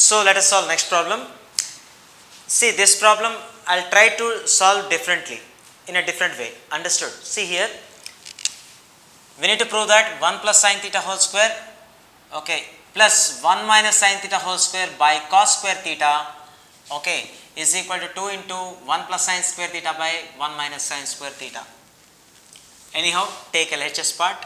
So let us solve next problem. See, this problem I'll try to solve differently, in a different way. Understood? See here, we need to prove that 1 plus sin theta whole square, okay, plus 1 minus sin theta whole square by cos square theta, okay, is equal to 2 into 1 plus sin square theta by 1 minus sin square theta. Anyhow, take LHS part.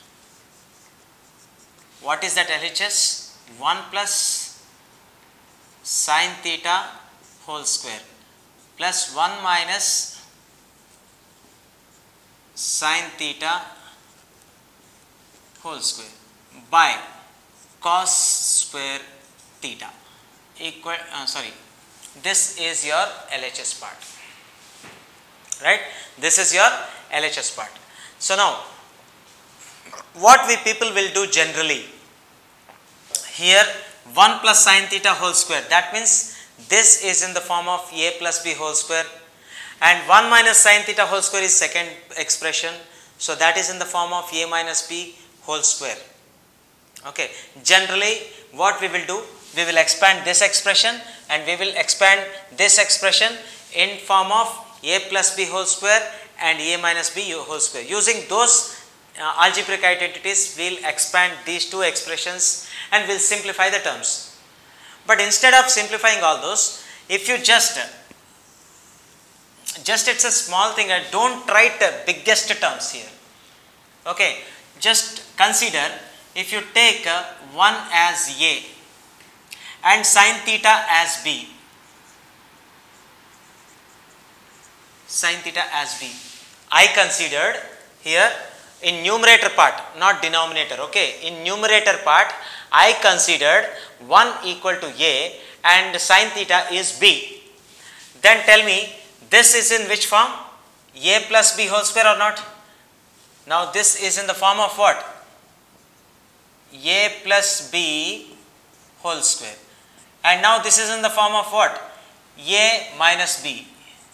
What is that LHS? 1 plus sin theta whole square plus 1 minus sin theta whole square by cos square theta equal, this is your LHS part, right? This is your LHS part. So now, what we people will do generally, here 1 plus sin theta whole square, that means this is in the form of a plus b whole square, and 1 minus sin theta whole square is second expression, so that is in the form of a minus b whole square. Okay, generally what we will do, we will expand this expression and we will expand this expression in form of a plus b whole square and a minus b whole square. Using those algebraic identities, we will expand these two expressions and we will simplify the terms. But instead of simplifying all those, if you just it's a small thing, don't write the biggest terms here. Okay, just consider if you take 1 as a and sin theta as b, sin theta as b, I considered here in numerator part, not denominator. Okay, in numerator part I considered 1 equal to a and sin theta is b. Then tell me, this is in which form? A plus b whole square or not? Now this is in the form of what? A plus b whole square. And now this is in the form of what? A minus b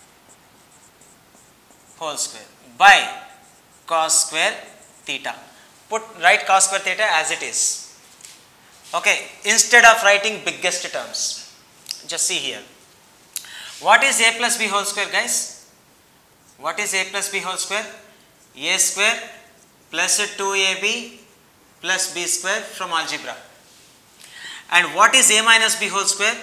whole square by cos square theta. Write cos square theta as it is. Okay, instead of writing biggest terms, just see here. What is a plus b whole square, guys? What is a plus b whole square? A square plus 2ab plus b square from algebra. And what is a minus b whole square?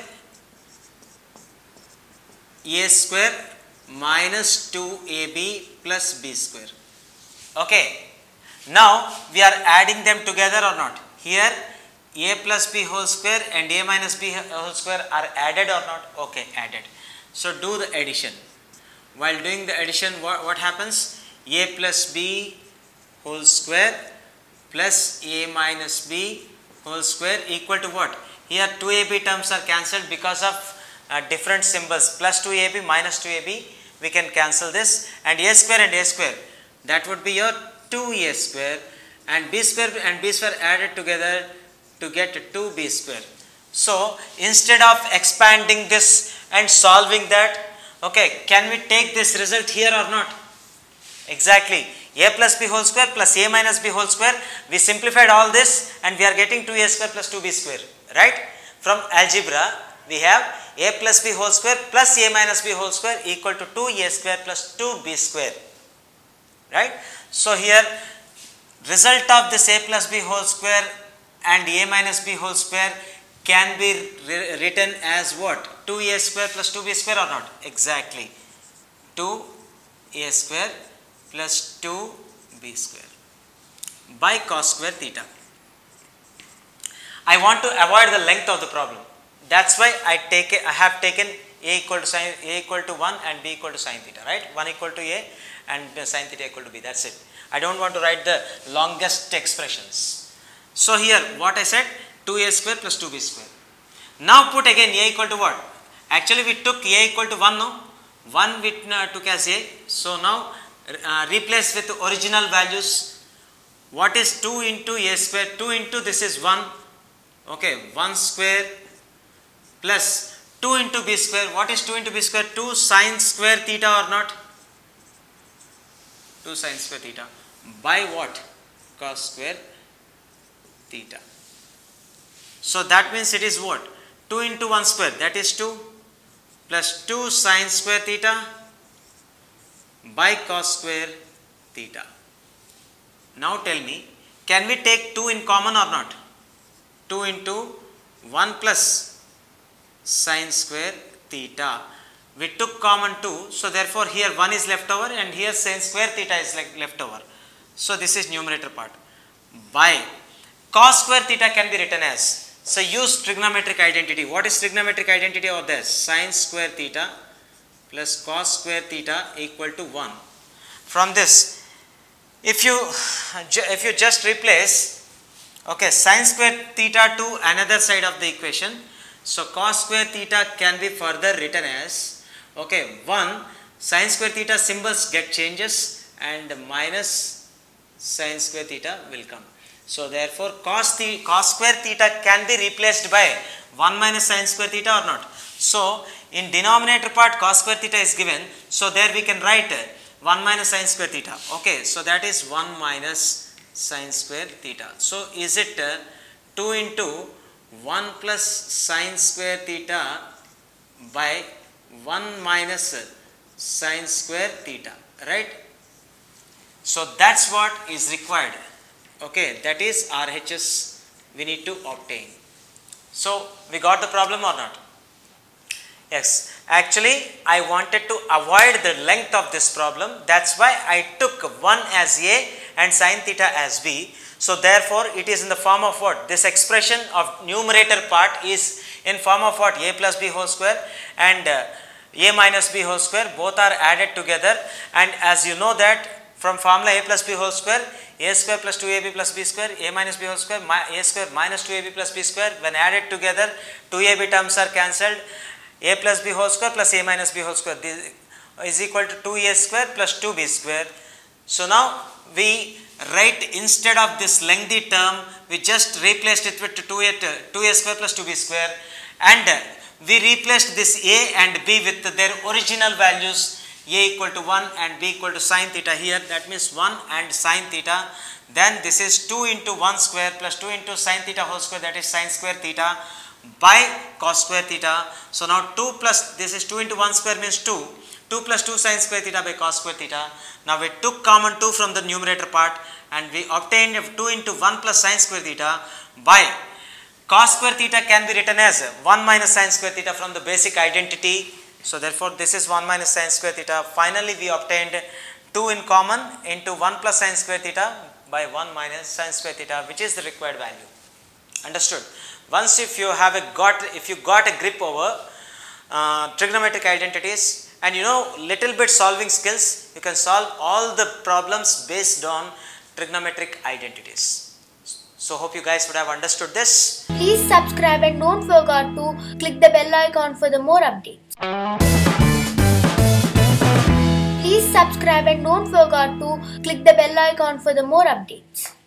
A square minus 2ab plus b square. Okay, now we are adding them together or not? Here a plus b whole square and a minus b whole square are added or not? Okay, added. So do the addition. While doing the addition, what happens? A plus b whole square plus a minus b whole square equal to what? Here 2ab terms are cancelled because of different symbols, plus 2ab minus 2ab, we can cancel this, and a square, that would be your 2a square, and b square added together to get 2b square. So instead of expanding this and solving that, okay, can we take this result here or not? Exactly, a plus b whole square plus a minus b whole square, we simplified all this and we are getting 2a square plus 2b square, right? From algebra we have a plus b whole square plus a minus b whole square equal to 2a square plus 2b square, right? So here result of this a plus b whole square and a minus b whole square can be written as what? 2a square plus 2b square or not? Exactly, 2a square plus 2b square by cos square theta. I want to avoid the length of the problem. That's why I have taken a equal to 1 and b equal to sin theta, right? 1 equal to a and sin theta equal to b. That's it. I don't want to write the longest expressions. So here what I said, 2a square plus 2b square. Now put again a equal to what? Actually we took a equal to 1, no? 1 we took as a. So now replace with the original values. What is 2 into a square? 2 into this is 1. Okay, 1 square plus 2 into b square. What is 2 into b square? 2 sin square theta or not? 2 sin square theta by what? Cos square theta. So that means it is what? 2 into 1 square, that is 2, plus 2 sin square theta by cos square theta. Now tell me, can we take 2 in common or not? 2 into 1 plus sin square theta. We took common 2, so therefore here 1 is left over and here sin square theta is left over. So this is numerator part. By cos square theta can be written as, so use trigonometric identity. What is trigonometric identity of this? Sin square theta plus cos square theta equal to 1. From this, if you just replace, okay, sin square theta to another side of the equation, so cos square theta can be further written as, okay, 1 sin square theta symbols get changes and minus sin square theta will come. So therefore cos square theta can be replaced by 1 minus sin square theta or not. So in denominator part cos square theta is given, so there we can write 1 minus sin square theta. Okay, so that is 1 minus sin square theta. So is it 2 into 1 plus sin square theta by 1 minus sin square theta, right? So that's what is required. Okay, that is RHS we need to obtain. So we got the problem or not? Yes, actually I wanted to avoid the length of this problem. That's why I took 1 as A and sin theta as B. So therefore it is in the form of what? This expression of numerator part is in form of what? A plus B whole square and A minus B whole square, both are added together, and as you know that from formula A plus B whole square, A square plus 2AB plus B square, A minus B whole square, A square minus 2AB plus B square, when added together 2AB terms are cancelled, A plus B whole square plus A minus B whole square, this is equal to 2A square plus 2B square. So now we write, instead of this lengthy term, we just replaced it with 2A square plus 2B square, and we replaced this A and B with their original values, A equal to 1 and B equal to sin theta here, that means 1 and sin theta. Then this is 2 into 1 square plus 2 into sin theta whole square, that is sin square theta by cos square theta. So now 2 plus, this is 2 into 1 square means 2, 2 plus 2 sin square theta by cos square theta. Now we took common 2 from the numerator part and we obtained 2 into 1 plus sin square theta by cos square theta can be written as 1 minus sin square theta from the basic identity. So therefore this is 1 minus sin square theta. Finally we obtained 2 in common into 1 plus sin square theta by 1 minus sin square theta, which is the required value. Understood? Once if you got a grip over trigonometric identities and you know little bit solving skills, you can solve all the problems based on trigonometric identities. So hope you guys would have understood this. Please subscribe and don't forget to click the bell icon for the more updates. Please subscribe and don't forget to click the bell icon for the more updates.